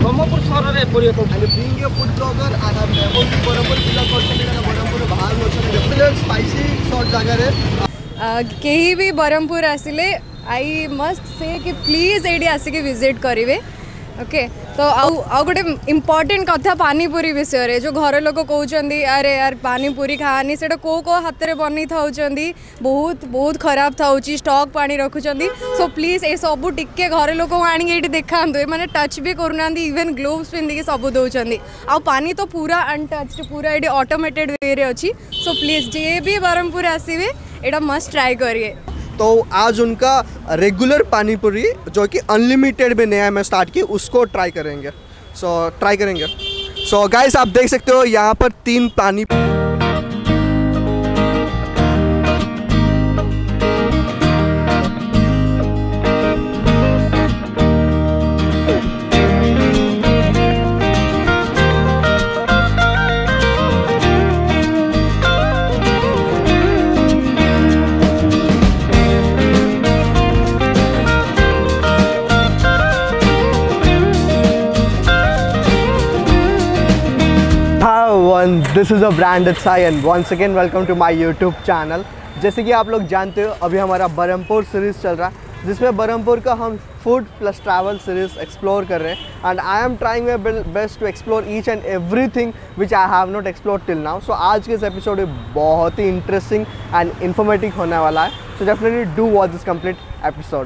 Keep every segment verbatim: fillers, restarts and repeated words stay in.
ब्रह्मपुर सहर में पूरी को and being a food blogger and I'm able to Barampur जिला करते हैं Barampur बाहर होते हैं डेफिनेट स्पाइसी सॉर्ट जगह रे केही भी बरहमपुर आसिले आई मस्ट से कि प्लीज एडी आसिके विजिट करेंगे ओके तो आउ आउ गोटे इम्पोर्टेंट कथा पानीपुरी विषय रे जो घर लोक कहते अरे यार पानीपुरी खानी से को को हाथ में बनी था बहुत बहुत खराब था स्टॉक पानी रखुंट सो प्लीज ये सब टिके घर लोक आनी देखा मैंने टच भी करूना इवन ग्लोव्स पिंधिकी सब दौरान आउ पानी तो पूरा अनटच्ड पूरा ये ऑटोमेटेड वे रे अच्छी सो प्लीज जे भी बरहमपुर आसवे एटा मस्ट ट्राई करिए। तो आज उनका रेगुलर पानीपुरी जो कि अनलिमिटेड में नया में स्टार्ट की उसको ट्राई करेंगे सो so, ट्राई करेंगे सो so, गाइस आप देख सकते हो यहाँ पर तीन पानी दिस इज़ अ ब्रांडेड साई and once again welcome to my YouTube channel. जैसे कि आप लोग जानते हो अभी हमारा बरहमपुर सीरीज़ चल रहा है जिसमें बरहमपुर का हम food plus travel series explore कर रहे हैं and I am trying my best to explore each and everything which I have not explore till now. So आज के इस एपिसोड में बहुत ही इंटरेस्टिंग एंड इन्फॉर्मेटिव होने वाला है so definitely do watch this complete episode.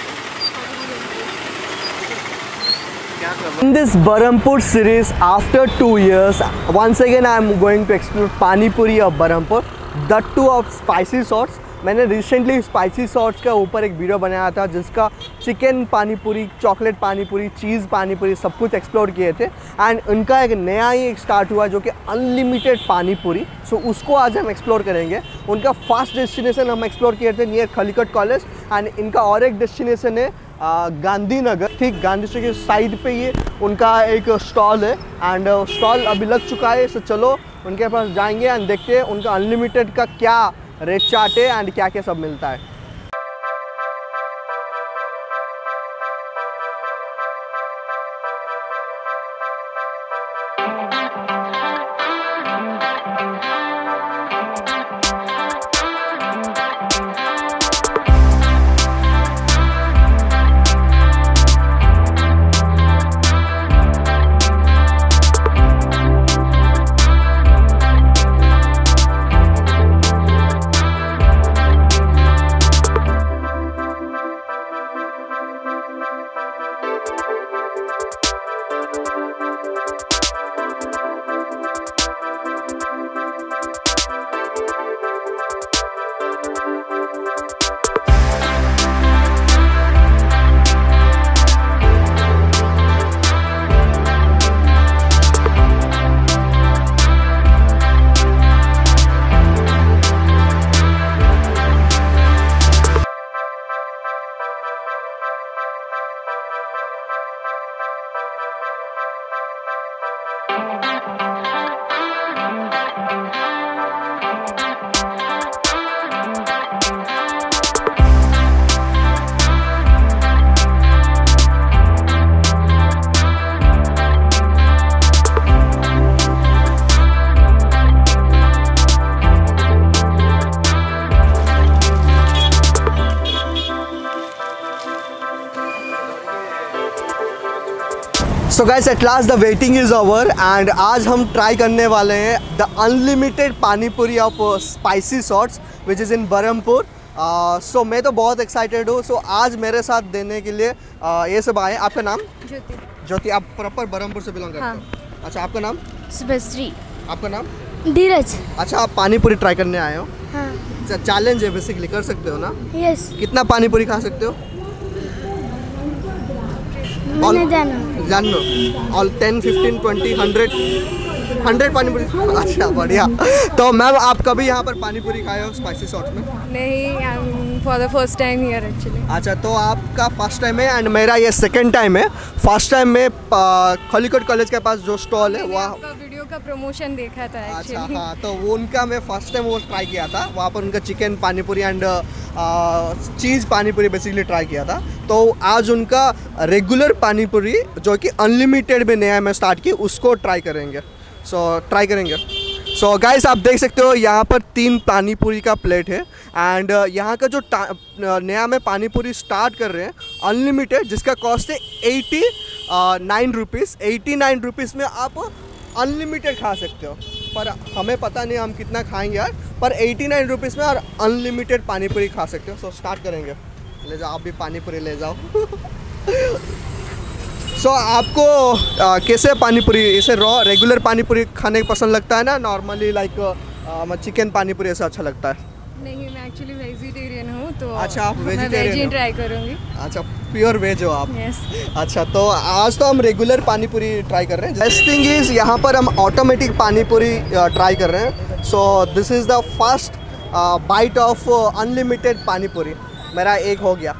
In this Barampur series, after two years, once again I am going to explore Pani Puri of Barampur, that too of spicy sorts. मैंने recently spicy sauce का ऊपर एक video बनाया था जिसका chicken पानी पूरी, chocolate पानी पूरी, चीज़ पानी पूरी सब कुछ एक्सप्लोर किए थे एंड उनका एक नया ही एक स्टार्ट हुआ जो कि अनलिमिटेड पानी पूरी। सो उसको आज हम एक्सप्लोर करेंगे। उनका फर्स्ट डेस्टिनेशन हम एक्सप्लोर किए थे नियर खलीकट कॉलेज एंड इनका और एक डेस्टिनेशन है गांधीनगर, ठीक गांधी स्ट्रीट के साइड पे ये उनका एक स्टॉल है एंड स्टॉल अभी लग चुका है। सो चलो उनके पास जाएंगे एंड देखते हैं उनका अनलिमिटेड का क्या रेट चार्ट है एंड क्या क्या सब मिलता है। So guys at last the waiting is over and आज हम ट्राई करने वाले हैं the unlimited pani puri of spicy sorts which is in Berhampur. So मैं तो बहुत एक्साइटेड हूँ। सो so, आज मेरे साथ देने के लिए uh, ये सब आए। आपका नाम? ज्योति। ज्योति, आप प्रॉपर बरहमपुर से बिलोंग करते हो? हाँ। अच्छा, आपका नाम? शुभश्री। आपका नाम? धीरज। अच्छा, आप पानी पूरी ट्राई करने आए हो? हाँ। अच्छा, चैलेंज है बेसिकली, कर सकते हो ना? यस। कितना पानी पूरी खा सकते हो? मैंने जानो जान लो all ten fifteen twenty hundred hundred pani puri. अच्छा, बढ़िया। तो मैम आप कभी यहाँ पर पानी पूरी खाए हो स्पाइसी सॉस में? नहीं, I am for the first time here actually. अच्छा, तो आपका फर्स्ट टाइम है एंड मेरा ये सेकंड टाइम है। फर्स्ट टाइम में खलीकोट कॉलेज के पास जो स्टॉल है वहाँ आपका वीडियो का प्रमोशन देखा था अच्छा एक्चुअली। हाँ, तो वो उनका मैं फर्स्ट टाइम वो ट्राई किया था। वहाँ पर उनका chicken panipuri and cheese panipuri basically try किया था। तो आज उनका रेगुलर पानीपुरी जो कि अनलिमिटेड में नया में स्टार्ट की उसको ट्राई करेंगे। सो so, ट्राई करेंगे। सो so, गाइस आप देख सकते हो यहाँ पर तीन पानीपुरी का प्लेट है एंड यहाँ का जो नया में पानीपुरी स्टार्ट कर रहे हैं अनलिमिटेड, जिसका कॉस्ट है eighty nine rupees. Eighty nine rupees में आप अनलिमिटेड खा सकते हो, पर हमें पता नहीं हम कितना खाएंगे यार, पर एटी नाइन रुपीज़ में और अनलिमिटेड पानीपुरी खा सकते हो। सो so, स्टार्ट करेंगे। ले जाओ, आप भी पानीपुरी ले जाओ। सो so, आपको आ, कैसे पानीपुरी, इसे रॉ रेगुलर पानीपुरी खाने पसंद लगता है ना, नॉर्मली लाइक चिकन पानीपुरी ऐसा अच्छा लगता है? नहीं, मैं एक्चुअली वेजिटेरियन हूँ तो अच्छा, आप मैं वेजिटेरियन वेज हो? ट्राई करूँगी। अच्छा, प्योर वेज हो आप? यस। अच्छा, तो आज तो हम रेगुलर पानीपुरी ट्राई कर रहे हैं। बेस्ट थिंग इज़ यहाँ पर हम ऑटोमेटिक पानीपुरी ट्राई कर रहे हैं। So this is the first bite of unlimited panipuri. मेरा एक हो गया।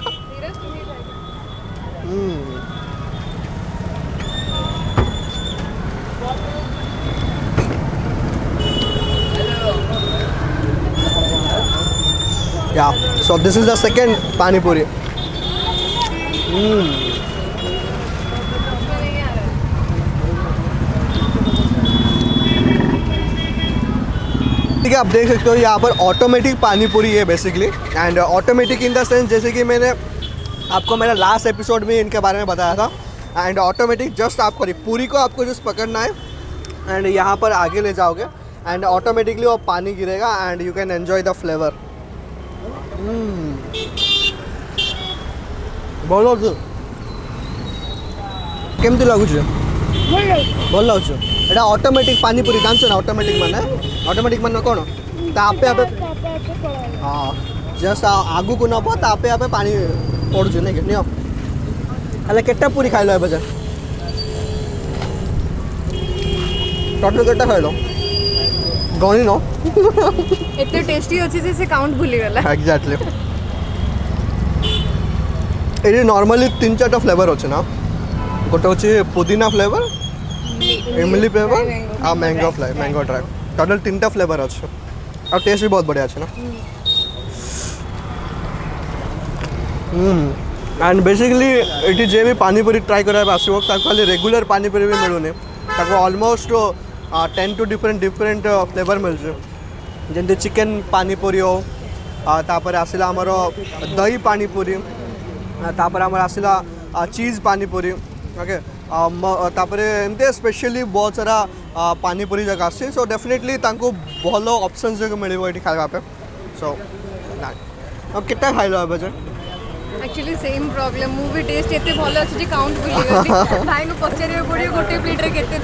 Yeah, so this is the second pani puri. Mm. ठीक है, आप देख सकते हो यहाँ पर ऑटोमेटिक पानी पूरी है basically. And automatic in the sense जैसे कि मैंने आपको मेरा लास्ट एपिसोड में इनके बारे में बताया था। एंड ऑटोमेटिक जस्ट आपको पूरी को आपको जस्ट पकड़ना है एंड यहाँ पर आगे ले जाओगे एंड ऑटोमेटिकली वो पानी गिरेगा and you can enjoy the flavour. ଭଲ ଅଛି, କେମିତି ଲାଗୁଛି? ଭଲ ଲାଗୁଛି। ଏଇଟା ଅଟୋମେଟିକ୍ ପାନିପୁରୀ ଜାଣିଛ ନା? ଅଟୋମେଟିକ୍ ମାନେ ଅଟୋମେଟିକ୍ ମାନେ କ'ଣ? ତା ଆପେ ଆପେ ହଁ, ଜଷ୍ଟ ଆଗକୁ ନେବ ତା ଆପେ ଆପେ ପାଣି ପଡ଼ୁଛି ନାଇଁ କି? ନିଅ। ହେଲେ କେତେ ପୁରୀ ଖାଇଲ ଏବେ ଯେ? ଟୋଟାଲ୍ କେତେ ଖାଇଲ? ଗଣିନ? ଏତେ ଟେଷ୍ଟି ଅଛି ଯେ ସେ କାଉଣ୍ଟ ଭୁଲିଗଲା। एग्जैक्टली। ये नॉर्मली तीन चार फ्लेवर अच्छे ना, गोटे अच्छे पुदीना फ्लेवर, इमली फ्लेवर आ mango flavour, mango dry, total तीन टा फ्लेवर अच्छे और टेस्ट भी बहुत बढ़िया अच्छे ना। एंड बेसिकली ये जे भी पानीपुरी ट्राई कराया आसो खाली रेगुलर पानीपुरी भी मिलूनी, almost ten two different different flavour मिलছে, जमी चिकेन पानीपुरी हो, तापर आसला आमर दही पानीपुरी, तापर आमर आसला चीज़ पानीपुरी। ओके, तापर एमती स्पेशली बहुत सारा पानीपुरी जगह आसी। सो डेफिनेटली तांको भल ऑप्शंस जो मिलिबो एठी खाइबा पे। सो ना अब कितना खाइलो अब जे? एक्चुअली सेम प्रॉब्लम, मु भी टेस्ट एते भलो अछि जे काउंट भूली गली। भाई को पचारे पड़ियो गोटे प्लेट रे केते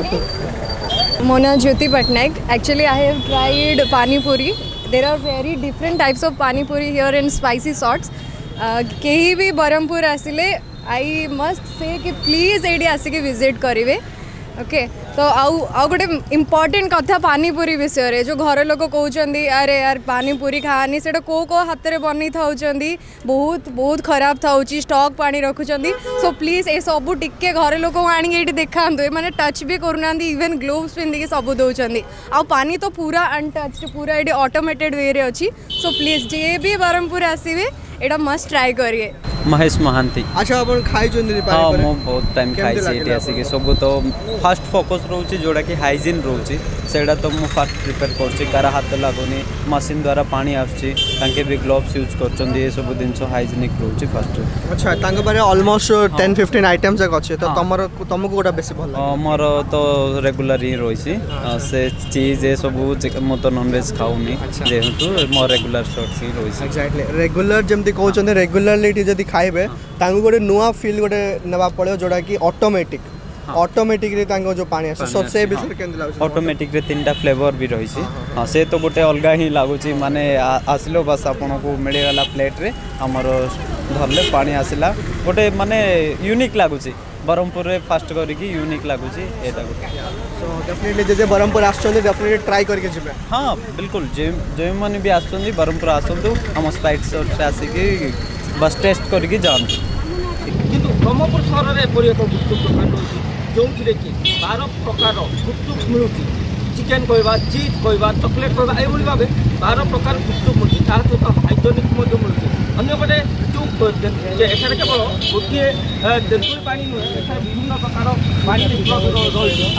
दउछन। मो ना Jyoti Pattnaik. Actually I have tried pani puri. There are very different types of pani puri here in spicy sorts. कहीं भी बरहमपुर आसिले आई मस्ट से कि प्लीज एडी आसिके विजिट करेंगे। ओके, तो आउ आउ गोटे इम्पोर्टेंट कथा पानीपुरी विषय रे जो घर लोक कहते अरे यार पानीपुरी खानी से को को हाथ में बनी था बहुत बहुत खराब था स्टॉक पानी रखुंट। सो प्लीज ये सब टिके घर लोक आनी देखा मैंने टच भी करना, इवन ग्लोव्स पिंधिकी सब दौरान आ पानी तो पूरा अनटच्ड, पूरा ये ऑटोमेटेड वे रे अच्छी। सो प्लीज जे भी बरहमपुर आसवे एटा मस्ट ट्राई करिए। महेश महांती। अच्छा, अपन खाई चंदी पानी हाँ, मो बहुत टाइम खाई सी आसिक सब। तो फास्ट फोकस रोचे जोड़ा कि हाइजीन रोचे सेटा तो मु फास्ट प्रिपेयर करछि, कार हाथ लागुनी, मशीन द्वारा पानी आछी, तांके भी ग्लोव्स यूज करछन, ये सब जिंस हाइजीनिक रोचे फास्ट। अच्छा, तांके बारे ऑलमोस्ट टेन फिफ्टीन आइटम्स जक अछि, तो तमर तुमको कोटा बेसी भल लागे? मोर तो रेगुलर ही रोइछि से चीज ए सब मो तो नॉन वेज खाउनी जेहेतु मो रेगुलर शॉर्ट्स ही रोइछि। एग्जैक्टली, रेगुलर जमती कहउछन रेगुलरली जदी खाइबे तांको गोटे नुआ फील गोटे नबा पड़े जोड़ा कि ऑटोमेटिक ऑटोमेटिक रे तांको जो पानी आसे सो से बिसर केंद लागछ। ऑटोमेटिक रे तीनटा फ्लेवर भी रहिछि। हां, से तो गोटे अलगा ही लागुछि, माने आसलो बस आपन को मिले वाला प्लेट रे हमर धरले पानी आसिला गोटे माने यूनिक लागुछि। ब्रह्मपुर रे फास्ट करके यूनिक लगुच एटा सो डेफिनेटली जे जे ब्रह्मपुर आसछन्ते डेफिनेटली ट्राई करके जिबे। हाँ बिल्कुल जे जो मैंने भी आसुँच ब्रह्मपुर आसतु आम स्पाइस सॉर्ट्स आसिकी बस टेस्ट करके जातु। किंतु ब्रह्मपुर सहर में एपरी एक गुपचुप दुकान रही जो कि बार प्रकार गुपचुप मिलूँ चिकेन कहवा चीज कहवा चॉकलेट कहवा ये भाव बार प्रकार गुपचुप मिलूँ ता सहित हाइजेनिक मिलूँ अंपटे जो एठार केवल गोटे तेंतुल पानी नुहे एठार विभिन्न प्रकार पानी रही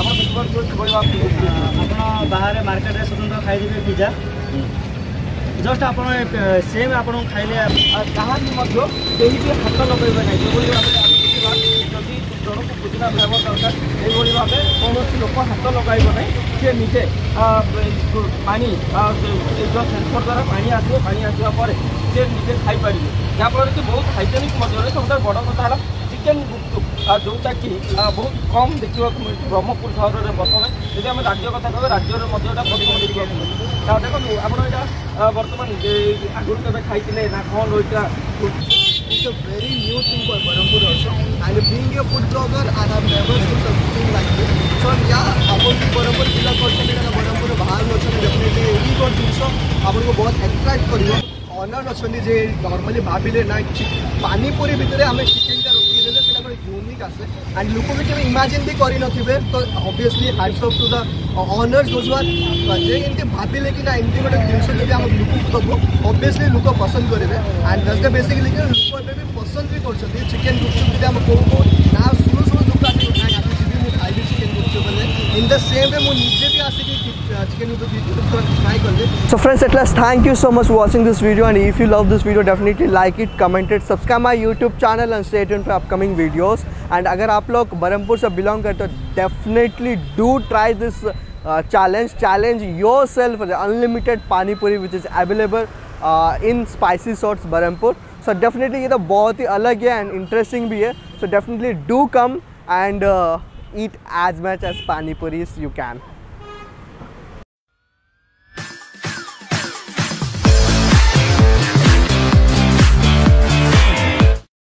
आप बाहर मार्केट में स्वतंत्र खाइबे पिज्जा जस्ट आप सेम आप खाइले कहाँ भी भी हाथ लगे ना जो जदि जन को बुझा भाव दरकार ये भाव कौन लोक हाथ लगे ना सी निजे पानी जो सेंसर द्वारा पानी आसो पानी आसवा पर सी निजे खाईपर जहाँफल कि बहुत हाइजेनिक सब बड़ कथा चिकेन गुपचुप जोटा कि बहुत कम देखा मिलती ब्रह्मपुर सहर में बर्तमान जब आम राज्य कथा कह राज्य प्रथम देखा मिलूँ देखो आप बर्तमान आगुरी केवे खाई ना कौन रही It's a very new thing for Berhampur also, and being a food blogger, and I've never seen something like this. So yeah, upon Berhampur जिला करते हैं ना Berhampur बाहर लोचन definitely यही कोई चीज़ अपन को बहुत attract करियो। ऑनर अच्छी जे नॉर्मली भाविले ना पानी पूरी भितर आम चिकेन का रोटी देले सेटा कोई यूनिक आसे एंड लोक भी केवे इमेजिन भी करि नथिबे तो obviously hats off to the owners those were जे इनके भाविले कि ना इनके गोटे जिनस जब आम लोक दबो ऑब्वियसली लोक पसंद करेंगे एंड दैट्स द बेसिकली कि लोक एबे भी पसंद भी करछथि चिकेन गुपचुप जब आम को को ना सुनो सुनो दुकान को खाइ आबि जिबि मु खाइबि चिकेन गुपचुप बोले इन द सेम वे मु निजे भी आसे कि चिकेन गुपचुप ट्राई कर दे। So friends, at last thank you so much for watching this video, and if you love this video definitely like it, comment it, subscribe my YouTube channel and stay tuned for upcoming videos. And अगर आप लोग बरहमपुर से belong करते हो definitely do try this uh, challenge challenge yourself the unlimited pani puri which is available uh, in Spicy Sorts Barhampur. So definitely ये तो बहुत ही अलग है and interesting भी है. So definitely do come and uh, eat as much as pani puris you can.